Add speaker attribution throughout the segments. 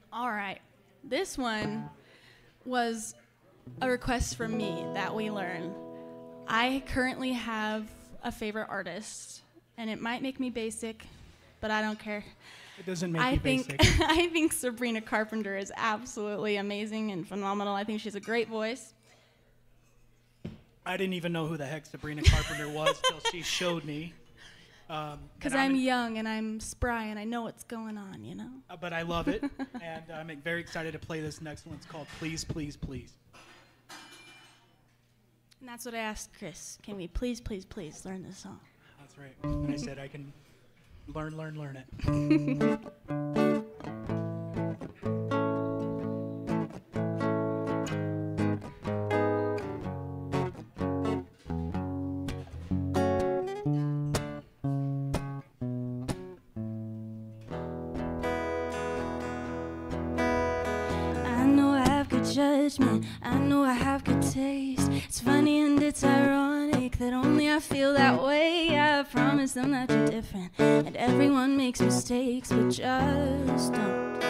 Speaker 1: All right. This one was a request from me that we learn. I currently have a favorite artist, and it might make me basic, but I don't care.
Speaker 2: It doesn't make you basic.
Speaker 1: I think Sabrina Carpenter is absolutely amazing and phenomenal. I think she's a great voice.
Speaker 2: I didn't even know who the heck Sabrina Carpenter was till she showed me.
Speaker 1: Because I'm young and I'm spry and I know what's going on, you know?
Speaker 2: But I love it, and I'm very excited to play this next one. It's called Please, Please, Please.
Speaker 1: And that's what I asked Chris. Can we please, please, please learn this song?
Speaker 2: That's right. And I said I can learn it.
Speaker 1: Judgment, I know I have good taste. It's funny and it's ironic that only I feel that way. I promise I'm not too different, and everyone makes mistakes, but just don't.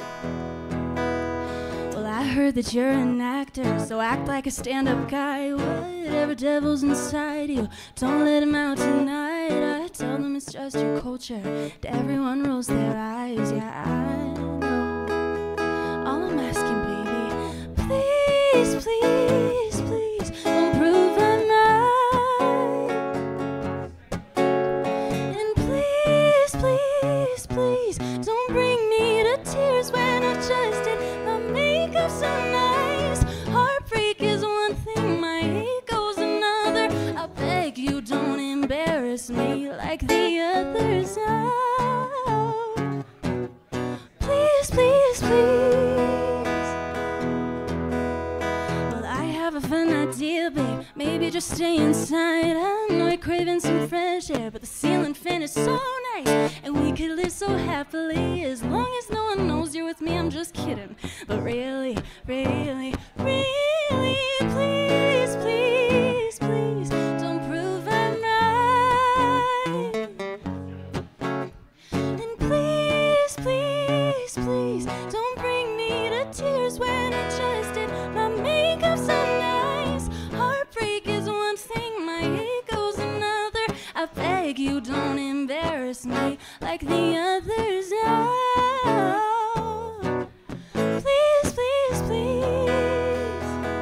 Speaker 1: Well, I heard that you're an actor, so act like a stand-up guy. Whatever devil's inside you, don't let him out tonight. I tell them it's just your culture, and everyone rolls their eyes. Yeah, I know. All I'm asking, please, please, please, don't prove I'm right. And please, please, please, don't bring me to tears when I just did my makeup so nice. Heartbreak is one thing, my ego's another. I beg you, don't embarrass me like the others. Oh, please, please, please. An idea, babe, maybe just stay inside. I know you're craving some fresh air, but the ceiling fan is so nice, and we could live so happily as long as no one knows you're with me. I'm just kidding, but really, really, really, please, please, please, don't prove I'm right. And please, please, please, don't bring me to tears when I just did my makeup so nice. Heartbreak is one thing, my ego's another. I beg you, don't embarrass me like the others. Oh, please, please, please.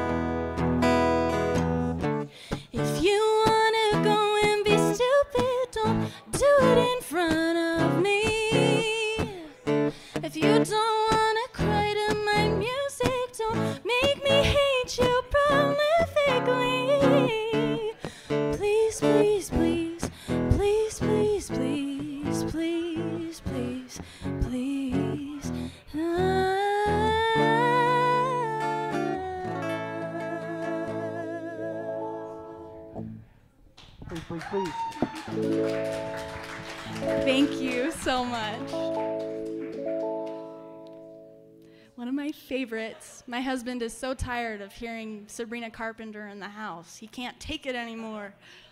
Speaker 1: If you wanna go and be stupid, don't do it in front of me. If you don't wanna cry to my music, don't make me hate you prolifically. Please, please, please, please, please, please, please, please, please.
Speaker 2: Please, please, please.
Speaker 1: Thank you so much. One of my favorites. My husband is so tired of hearing Sabrina Carpenter in the house. He can't take it anymore.